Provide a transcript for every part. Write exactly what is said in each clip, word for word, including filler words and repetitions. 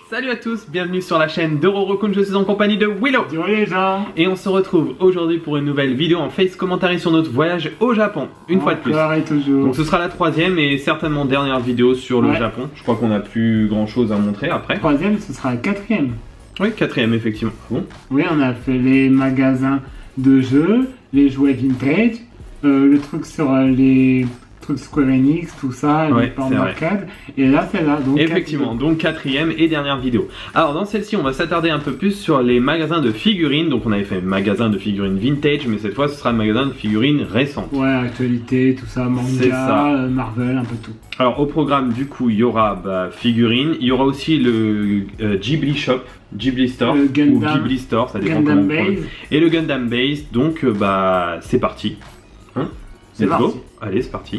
Salut à tous, bienvenue sur la chaîne de Rorokun, je suis en compagnie de Willow. Salut les gens. Et on se retrouve aujourd'hui pour une nouvelle vidéo en face commentary sur notre voyage au Japon, une Encore fois de plus. Et toujours. Donc ce sera la troisième et certainement dernière vidéo sur le Ouais. Japon. Je crois qu'on n'a plus grand chose à montrer après. Troisième, ce sera la quatrième. Oui, quatrième effectivement. Bon. Oui, on a fait les magasins de jeux, les jouets vintage, euh, le truc sur euh, les trucs Square Enix, tout ça, Ouais, les bornes c'est vrai. d'arcade. Et là, c'est là. Donc Effectivement, quatrième. donc quatrième et dernière vidéo. Alors dans celle-ci, on va s'attarder un peu plus sur les magasins de figurines. Donc on avait fait magasin de figurines vintage, mais cette fois ce sera le magasin de figurines récentes. Ouais, actualité, tout ça, C'est manga, ça. euh, Marvel, un peu tout. Alors au programme du coup il y aura bah, figurines, il y aura aussi le euh, Ghibli Shop, Ghibli Store Le ou Gundam- Ghibli Store, ça dépend Gundam comment on prononce. Base. Et le Gundam Base, donc euh, bah c'est parti. Hein, C'est Let's parti. go. Allez c'est parti.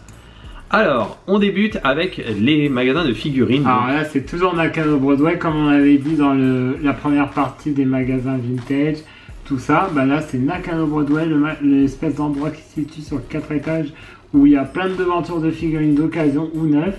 Alors on débute avec les magasins de figurines. Alors donc- là, c'est toujours Nakano Broadway, comme on avait dit dans le, la première partie des magasins vintage, tout ça. Bah là, c'est Nakano Broadway, le ma- l'espèce d'endroit qui se situe sur quatre étages où il y a plein de devantures de figurines d'occasion ou neuves.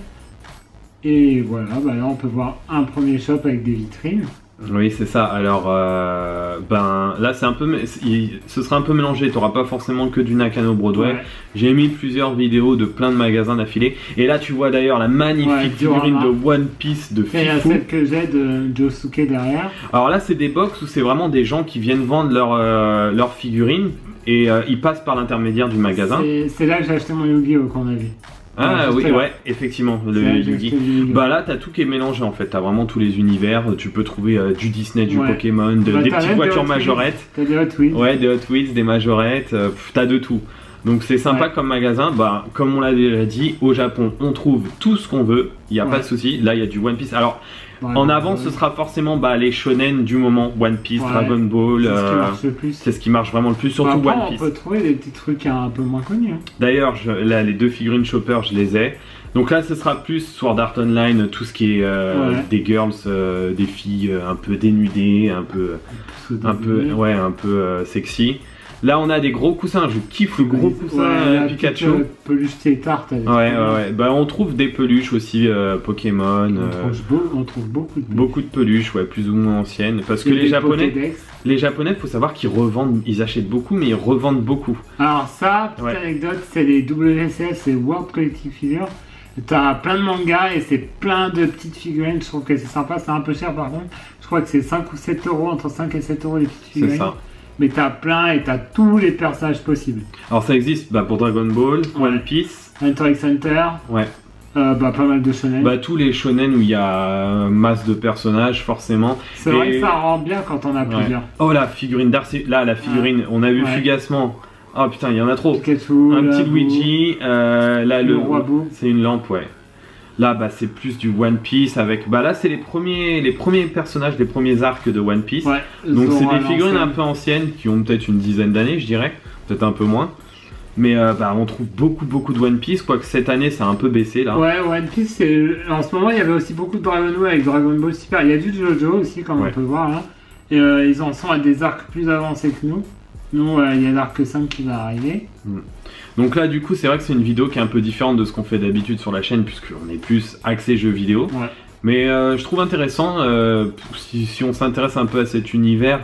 Et voilà, bah là, on peut voir un premier shop avec des vitrines. Oui c'est ça, alors euh, ben là c'est un peu, mé- il- ce sera un peu mélangé, tu n'auras pas forcément que du Nakano Broadway. Ouais. J'ai mis plusieurs vidéos de plein de magasins d'affilée. Et là tu vois d'ailleurs la magnifique Ouais, figurine diorama. de One Piece de Et la Fifou. celle que j'ai de Josuke derrière. Alors là c'est des box où c'est vraiment des gens qui viennent vendre leurs euh, leurs figurines et euh, ils passent par l'intermédiaire du magasin. C'est- C'est là que j'ai acheté mon Yu-Gi-Oh qu'on a vu. Ah Ouais, oui juste là. ouais effectivement C'est le là que j'ai Yugi. acheté le Yu-Gi-Oh. Bah là t'as tout qui est mélangé en fait, t'as vraiment tous les univers, tu peux trouver euh, du Disney, du Ouais. Pokémon, de- Bah, des t'as petites même des voitures Hot Wheels. majorettes. T'as des Hot Wheels. Ouais, des Hot Wheels, des majorettes, euh, pff, t'as de tout. Donc c'est sympa Ouais. comme magasin. Bah, comme on l'a déjà dit, au Japon, on trouve tout ce qu'on veut. Il n'y a Ouais. pas de souci. Là, il y a du One Piece. Alors, Ouais, en ouais, avant, ouais. ce sera forcément bah, les shonen du moment. One Piece, Ouais. Dragon Ball. C'est ce qui euh, marche le plus. c'est ce qui marche vraiment le plus, surtout Après, One on Piece. peut trouver des petits trucs un peu moins connus. hein. D'ailleurs, je- là, les deux figurines Chopper, je les ai. Donc là, ce sera plus Sword Art Online, tout ce qui est euh, Ouais. des girls, euh, des filles euh, un peu dénudées, un peu, Parce que un peu, des- ouais, un peu euh, sexy. Là, on a des gros coussins. Je kiffe le gros coussin Ouais, euh, la Pikachu. petite, euh, peluche tétarte. elle est Ouais, ouais, trop bien. ouais. Bah, on trouve des peluches aussi, euh, Pokémon. On, euh, trouve beau- on trouve beaucoup de peluches. beaucoup de peluches, ouais, plus ou moins anciennes. Parce que Et les des Japonais, Pokédex. les Japonais, faut savoir qu'ils revendent, ils achètent beaucoup, mais ils revendent beaucoup. Alors ça, petite Ouais. anecdote, c'est les W C S, c'est World Collective Figure. T'as plein de mangas et c'est plein de petites figurines. Je trouve que c'est sympa, c'est un peu cher par contre. Je crois que c'est cinq ou sept euros, entre cinq et sept euros les petites C'est figurines. ça. Mais t'as plein et t'as tous les personnages possibles. Alors, ça existe bah, pour Dragon Ball, Ouais. One Piece, Hunter x Hunter, ouais. euh, bah, pas mal de shonen. Bah, tous les shonen où il y a euh, masse de personnages, forcément. c'est vrai et- que ça rend bien quand on a Ouais. plusieurs. Oh, la figurine Darcy, là, la figurine, on a vu Ouais. fugacement. Oh putain, il y en a trop. Pikachu, Un là, petit Boo, Luigi, euh, là le le, roi Boo. c'est une lampe, ouais. Là, bah c'est plus du One Piece avec, bah là c'est les premiers, les premiers personnages, les premiers arcs de One Piece. Ouais, Donc c'est Zora des figurines l'ancienne. un peu anciennes qui ont peut-être une dizaine d'années, je dirais, peut-être un peu moins. Mais euh, bah on trouve beaucoup beaucoup de One Piece, quoique cette année ça a un peu baissé là. Ouais, One Piece, c'est... en ce moment il y avait aussi beaucoup de Dragon Ball avec Dragon Ball Super. Il y a du Jojo aussi, comme Ouais. on peut voir là. Et euh, ils en sont à des arcs plus avancés que nous. Nous, euh, il y a l'arc cinq qui va arriver. Donc là du coup c'est vrai que c'est une vidéo qui est un peu différente de ce qu'on fait d'habitude sur la chaîne puisqu'on est plus axé jeux vidéo. Ouais. Mais euh, je trouve intéressant, euh, si, si on s'intéresse un peu à cet univers,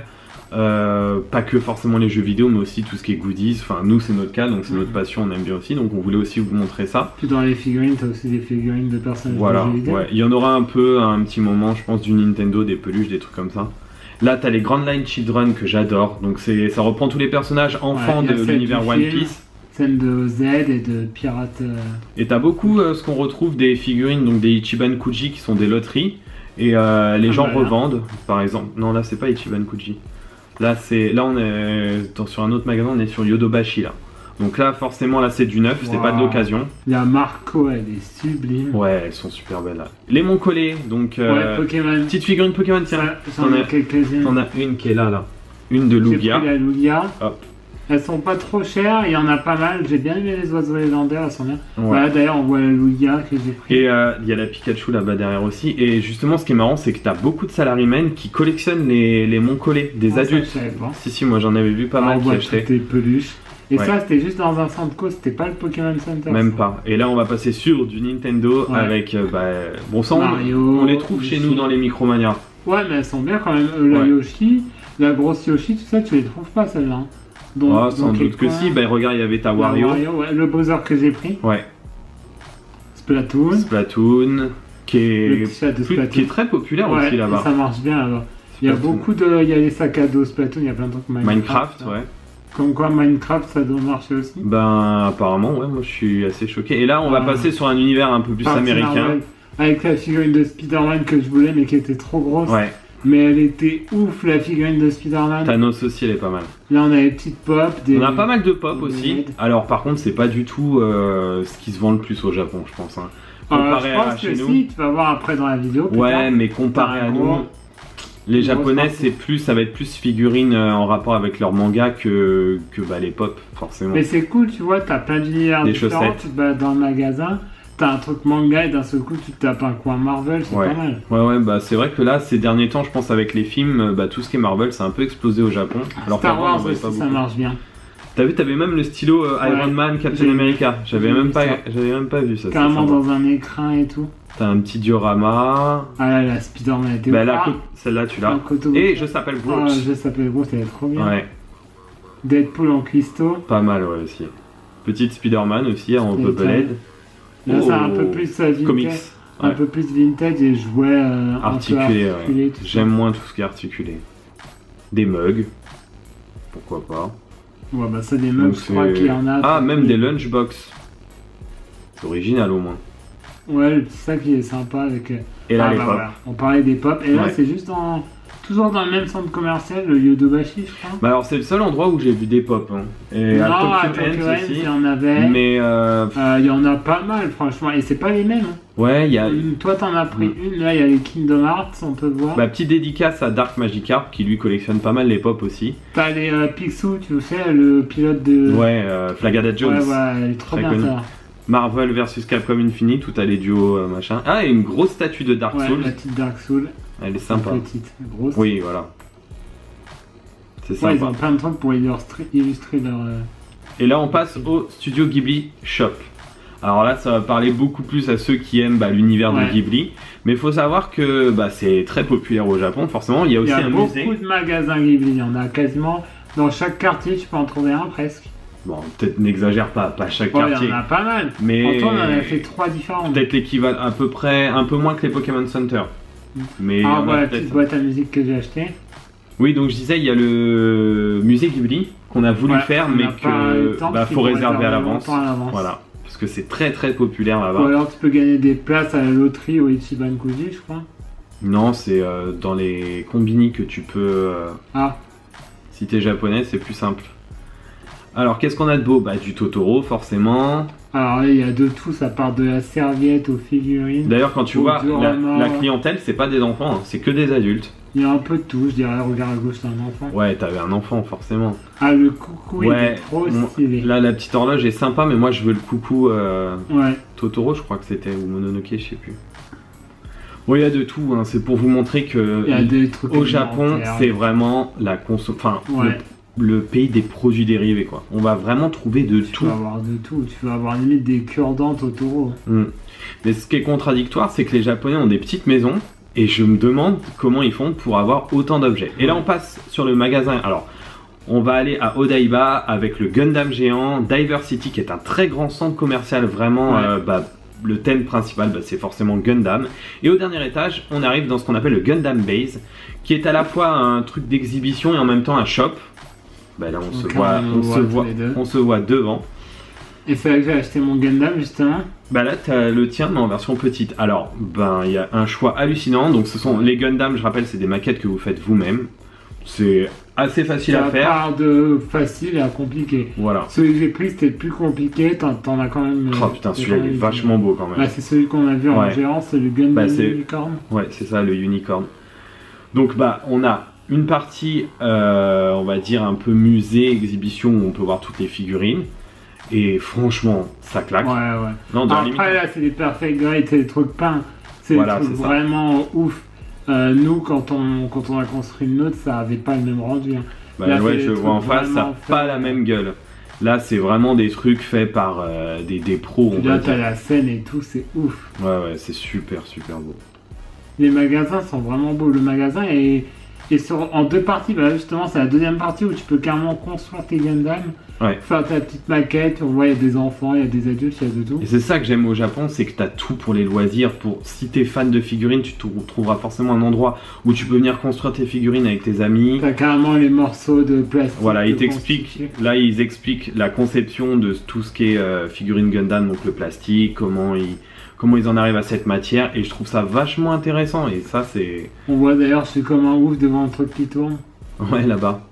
euh, pas que forcément les jeux vidéo, mais aussi tout ce qui est goodies. Enfin, nous, c'est notre cas, donc c'est notre passion, on aime bien aussi. Donc, on voulait aussi vous montrer ça. Puis dans les figurines, t'as aussi des figurines de personnages Voilà, de jeux vidéo. ouais. Il y en aura un peu à un petit moment, je pense, du Nintendo, des peluches, des trucs comme ça. Là, t'as les Grand Line Children que j'adore. Donc, c'est, ça reprend tous les personnages enfants Ouais, il y a de celle l'univers du One film. Piece. Celle de Z et de Pirate. euh, Et t'as beaucoup euh, ce qu'on retrouve des figurines, donc des Ichiban Kuji qui sont des loteries. Et euh, les Ah, gens bah là. revendent, par exemple. Non, là, c'est pas Ichiban Kuji. Là, c'est, là, on est dans- sur un autre magasin, on est sur Yodobashi là. Donc là, forcément, là, c'est du neuf, c'est pas de Wow. l'occasion. Il y a Marco, elle est sublime. Ouais, elles sont super belles là. Les Moncolés, donc euh, Ouais, Pokémon. petite figurine Pokémon, tiens. Ça, J'en T'en ai as- quelques-unes. T'en as une qui est là, là. Une de J'ai Lugia. pris la Lugia. Hop. Elles sont pas trop chères, il y en a pas mal. J'ai bien aimé les oiseaux légendaires, elles sont bien. Ouais. Voilà, d'ailleurs, on voit la Lugia que j'ai pris. Et euh, il y a la Pikachu là-bas derrière aussi. Et justement, ce qui est marrant, c'est que t'as beaucoup de salarymen qui collectionnent les, les Moncolés, des Ah, ça, adultes. je savais pas. Si, si, moi j'en avais vu pas Ah, mal on qui voit achetaient. toutes les peluches. Et Ouais. ça, c'était juste dans un centre co, c'était pas le Pokémon Center. Même ça. pas. Et là, on va passer sur du Nintendo Ouais. avec. euh, bah, bon, ça, on, Mario, on les trouve chez Yoshi. nous dans les Micromania. Ouais, mais elles sont bien quand même. Euh, la Ouais. Yoshi, la grosse Yoshi, tout ça, tu les trouves pas celles-là. hein. Donc, Ah, sans donc, les doute que coins, si. Bah, regarde, il y avait ta la Wario. ouais, le Bowser que j'ai pris, Ouais. Splatoon, Splatoon. Qui le est, petit chat de plus- Splatoon. qui est très populaire Ouais, aussi et là-bas. ça marche bien là-bas. Il y a Splatoon. beaucoup de. Il y a les sacs à dos Splatoon, il y a plein de trucs Minecraft. Minecraft, là. ouais. Comme quoi Minecraft ça doit marcher aussi. Ben, apparemment, ouais, moi je suis assez choqué. Et là, on va Ah. passer sur un univers un peu plus Partie américain. Marvel, avec la figurine de Spider-Man que je voulais mais qui était trop grosse. Ouais, Mais elle était ouf la figurine de Spider-Man. Thanos aussi, elle est pas mal. Là on a les petites pop. Des... On a pas mal de pop des aussi. LED. Alors, par contre, c'est pas du tout euh, ce qui se vend le plus au Japon, je pense. Hein. Euh, Comparé je à pense que chez nous. si, tu vas voir après dans la vidéo. plus Ouais, tard. mais comparé T'as un à gros- nous, les une grosse japonais, partie. c'est plus, ça va être plus figurines euh, en rapport avec leur manga que, que bah, les pop, forcément. Mais c'est cool, tu vois, t'as plein d'univers Des différents, chaussettes. tu te balades dans le magasin, t'as un truc manga et d'un seul coup tu te tapes un coin Marvel, c'est Ouais. pas mal. Ouais, ouais, bah c'est vrai que là, ces derniers temps, je pense avec les films, euh, bah, tout ce qui est Marvel, ça a un peu explosé au Japon. Alors Star qu'avant, on en Wars voyait aussi, pas ça beaucoup. marche bien. T'as vu, t'avais même le stylo euh, Ouais. Iron Man, Captain J'ai- America. J'avais j'ai même vu pas, ça. j'avais même pas vu ça. c'est Carrément sympa. dans un écran et tout. T'as un petit diorama. Ah là, la Spider-Man était Bah, ouf. là, Ah, co- celle-là, tu un l'as. coteau- Et je s'appelle Ah, Brooks. je s'appelle Bruce, elle est trop bien. Ouais, Deadpool en cuistot. pas mal, ouais, aussi. Petite Spider-Man aussi, en Spider-Man. Bubblehead. Là, c'est un Oh. peu plus euh, vintage. Comics. Un Ouais. peu plus vintage et jouets euh, un peu Articulé, articulés, ouais. tout ça. J'aime moins tout ce qui est articulé. Des mugs. Pourquoi pas. Ouais, bah ça, des mugs, Donc, je crois c'est- qu'il y en a. Ah, même des lunchbox. C'est original au moins. Ouais, le petit sac il est sympa avec. euh, Et là, ah, les bah, pop. voilà. On parlait des pop et là Ouais. c'est juste dans. Toujours dans le même centre commercial, le Yodobashi, je crois. Bah alors, c'est le seul endroit où j'ai vu des pop. Hein. Et non, à à Tokyo Tokyo End End, aussi. il y en avait. Mais euh, Euh, Il y en a pas mal, franchement. Et c'est pas les mêmes. hein. ouais, il y a. Une- Toi, t'en as pris une. Là, il y a les Kingdom Hearts, on peut voir. Bah, petite dédicace à Dark Magikarp qui lui collectionne pas mal les pop aussi. T'as les euh, Picsou, tu sais, le pilote de. Ouais, euh, Flagada Jones. Ouais, voilà, elle est trop Très bien connu. ça. Marvel versus Capcom Infinite où t'as les duos euh, machin. Ah, et une grosse statue de Dark Ouais, Souls. la petite Dark Soul. Elle est sympa. Petite, grosse. Oui, voilà. C'est Ouais, ils sympa. ont plein de trucs pour illustrer, illustrer leur. euh, Et là, on passe au Studio Ghibli Shop. Alors là, ça va parler beaucoup plus à ceux qui aiment bah, l'univers Ouais. de Ghibli. Mais il faut savoir que bah, c'est très populaire au Japon, forcément. Il y a Il aussi y a un beaucoup musée. de magasins Ghibli. Il y en a quasiment. Dans chaque quartier, tu peux en trouver un presque. Bon, peut-être n'exagère pas, pas chaque Ouais, il quartier. y en a pas mal. Mais Antoine en a fait trois différents. peut-être l'équivalent, à peu près, un peu moins que les Pokémon Center. Mais il y Ah, en a voilà la peut-être. petite boîte à musique que j'ai achetée. Oui, donc je disais, il y a le musée Ghibli qu'on a voulu Ouais, faire, on mais n'a pas eu le que temps bah, parce qu'il faut faut réserver à réserver l'avance. longtemps à l'avance. Voilà, parce que c'est très très populaire Ou là-bas. alors tu peux gagner des places à la loterie au Ichiban Kuji, je crois. Non, c'est euh, dans les combini que tu peux. euh, Ah, Si t'es japonais, c'est plus simple. Alors, qu'est-ce qu'on a de beau? Bah, du Totoro, forcément. alors là, il y a de tout. Ça part de la serviette aux figurines. D'ailleurs, quand tu Au vois, la, diorama. la clientèle, c'est pas des enfants, hein, c'est que des adultes. Il y a un peu de tout. Je dirais, regarde à gauche, t'as un enfant. Ouais, t'avais un enfant, forcément. Ah, le coucou, il Ouais, est trop moi- stylé. Là, la petite horloge est sympa, mais moi, je veux le coucou euh, Ouais. Totoro, je crois que c'était, ou Mononoke, je sais plus. Bon, il y a de tout, hein, c'est pour vous montrer que Il y a des trucs au Japon, alimentaires. c'est vraiment la conso... enfin, Ouais. le, le pays des produits dérivés, quoi. On va vraiment trouver de Tu tout. peux avoir de tout. Tu peux avoir limite des cure-dents Totoro. Mm. Mais ce qui est contradictoire, c'est que les Japonais ont des petites maisons, et je me demande comment ils font pour avoir autant d'objets. Et là, on passe sur le magasin. Alors, on va aller à Odaiba avec le Gundam géant, Diver City, qui est un très grand centre commercial, vraiment. Ouais. euh, bah, le thème principal, bah, c'est forcément Gundam. Et au dernier étage, on arrive dans ce qu'on appelle le Gundam Base, qui est à la fois un truc d'exhibition et en même temps un shop. Bah, là, on se Donc, voit, on on voit se tous voit, les deux. on se voit devant. Et c'est là que j'ai acheté mon Gundam justement. Bah là, t'as le tien, mais en version petite. Alors, ben, il y a un choix hallucinant. Donc, ce sont les Gundam, je rappelle, c'est des maquettes que vous faites vous-même. C'est assez facile à Ça faire. part de facile à compliqué. Voilà. Celui que j'ai pris c'était le plus compliqué, t'en, t'en as quand même. Oh putain, t'as celui-là, quand il est même- vachement beau quand même. Bah, c'est celui qu'on a vu en Ouais. géant, c'est le Gundam Bah, c'est- Unicorn. Ouais, c'est ça, le unicorn. Donc, bah, on a une partie, euh, on va dire, un peu musée, exhibition, où on peut voir toutes les figurines. Et franchement, ça claque. Ouais, ouais. Non, dans la limite- Après, là, c'est des perfect grade, c'est des trucs peints. C'est Voilà, des trucs c'est ça. vraiment ouf. Euh, nous, quand on, quand on a construit une autre, ça avait pas le même rendu. hein. Bah Là, ouais, c'est je des le vois en trucs face, ça n'a vraiment pas faits. la même gueule. Là, c'est vraiment des trucs faits par euh, des, des pros. Puis là, t'as la scène et tout, c'est ouf. Ouais, ouais, c'est super, super beau. Les magasins sont vraiment beaux. Le magasin est, est sur, en deux parties. Bah, justement, c'est la deuxième partie où tu peux carrément construire tes Gundam. Ouais. Faire ta petite maquette. On voit, il y a des enfants, il y a des adultes, il y a de tout. Et c'est ça que j'aime au Japon, c'est que t'as tout pour les loisirs. Pour, si t'es fan de figurines, tu trouveras forcément un endroit où tu peux venir construire tes figurines avec tes amis. T'as carrément les morceaux de plastique. Voilà, ils t'expliquent. Là, ils expliquent la conception de tout ce qui est euh, figurine Gundam, donc le plastique, comment ils, comment ils en arrivent à cette matière. Et je trouve ça vachement intéressant. Et ça, c'est. On voit d'ailleurs, je suis comme un ouf devant un truc qui tourne. Ouais, là-bas.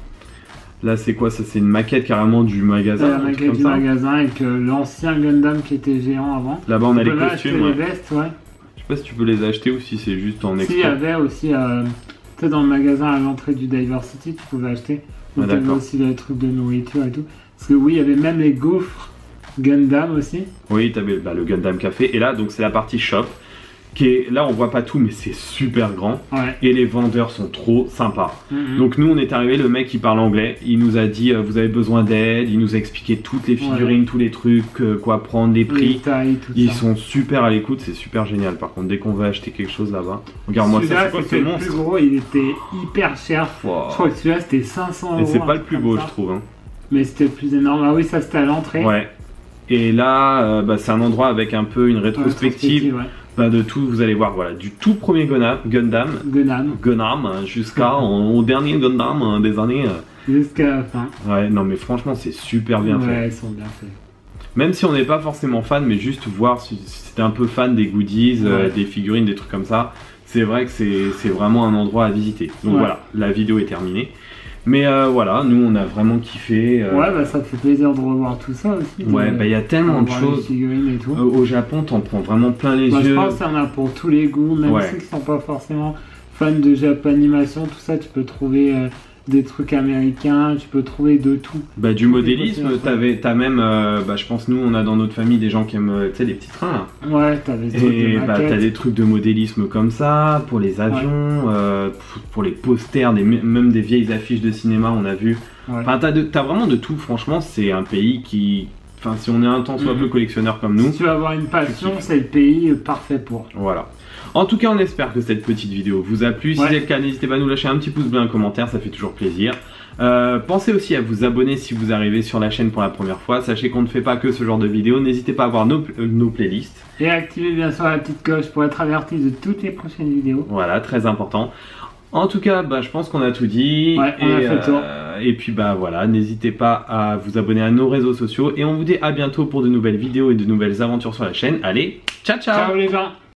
Là, c'est quoi ça? C'est une maquette carrément du magasin. C'est la maquette du ça. magasin avec euh, l'ancien Gundam qui était géant avant. Là-bas, on a les là, costumes. Les ouais. vestes, ouais. Je sais pas si tu peux les acheter ou si c'est juste en extra. Si, il y avait aussi, euh, tu sais, dans le magasin à l'entrée du Diversity, tu pouvais acheter. Donc, ah, t'avais aussi les trucs de nourriture et tout. Parce que oui, il y avait même les gaufres Gundam aussi. Oui, t'avais bah, le Gundam Café. Et là, donc, c'est la partie shop. Qui est, là, on voit pas tout, mais c'est super grand. Ouais. Et les vendeurs sont trop sympas. Mm-hmm. Donc, nous, on est arrivé, le mec, il parle anglais. Il nous a dit, euh, vous avez besoin d'aide. Il nous a expliqué toutes les figurines, ouais. tous les trucs, euh, quoi prendre, les prix. Les tailles, tout Ils ça. sont super à l'écoute, c'est super génial. Par contre, dès qu'on veut acheter quelque chose là-bas, regarde-moi ça, c'est quoi ce monstre? Le plus gros, il était hyper cher. Wow. Je crois que celui-là, c'était cinq cents euros. Et c'est pas le plus beau, je trouve. Hein. Mais c'était le plus énorme. Ah oui, ça, c'était à l'entrée. Ouais. Et là, euh, bah, c'est un endroit avec un peu une rétrospective. Ouais, bah, de tout, vous allez voir, voilà, du tout premier Gundam, Gundam, Gundam, Gundam jusqu'à au dernier Gundam hein, des années. Euh... Jusqu'à la fin. Ouais, non mais franchement, c'est super bien ouais, fait. Ouais, ils sont bien faits. Même si on n'est pas forcément fan, mais juste voir si, si t'es un peu fan des goodies, ouais. euh, des figurines, des trucs comme ça, c'est vrai que c'est vraiment un endroit à visiter. Donc ouais. voilà, la vidéo est terminée. Mais euh, voilà, nous on a vraiment kiffé. Euh... Ouais, bah ça te fait plaisir de revoir tout ça aussi. Ouais, bah il y a tellement de choses. Et tout. Euh, au Japon, t'en prends vraiment plein les bah, yeux. Je pense qu'il y en a pour tous les goûts, même ouais. ceux qui sont pas forcément fans de Japanimation, tout ça, tu peux trouver euh, des trucs américains, tu peux trouver de tout. Bah du modélisme, t'as même, euh, bah je pense nous on a dans notre famille des gens qui aiment, tu sais, les petits trains là. Ouais, t'as des trucs Et de bah t'as des trucs de modélisme comme ça, pour les avions, ouais. euh, pour les posters, des, même des vieilles affiches de cinéma on a vu. Ouais. Enfin t'as t'as vraiment de tout, franchement c'est un pays qui... Enfin si on est un temps soit peu collectionneur comme nous... Si tu veux avoir une passion, c'est le pays parfait pour. Voilà. En tout cas, on espère que cette petite vidéo vous a plu. Si ouais. c'est le cas, n'hésitez pas à nous lâcher un petit pouce bleu, un commentaire, ça fait toujours plaisir. Euh, pensez aussi à vous abonner si vous arrivez sur la chaîne pour la première fois. Sachez qu'on ne fait pas que ce genre de vidéos. N'hésitez pas à voir nos, euh, nos playlists. Et activez bien sûr la petite cloche pour être averti de toutes les prochaines vidéos. Voilà, très important. En tout cas, bah, je pense qu'on a tout dit. Ouais, on et, a fait le tour. Euh, et puis bah voilà, n'hésitez pas à vous abonner à nos réseaux sociaux. Et on vous dit à bientôt pour de nouvelles vidéos et de nouvelles aventures sur la chaîne. Allez, ciao ciao. Ciao les gens.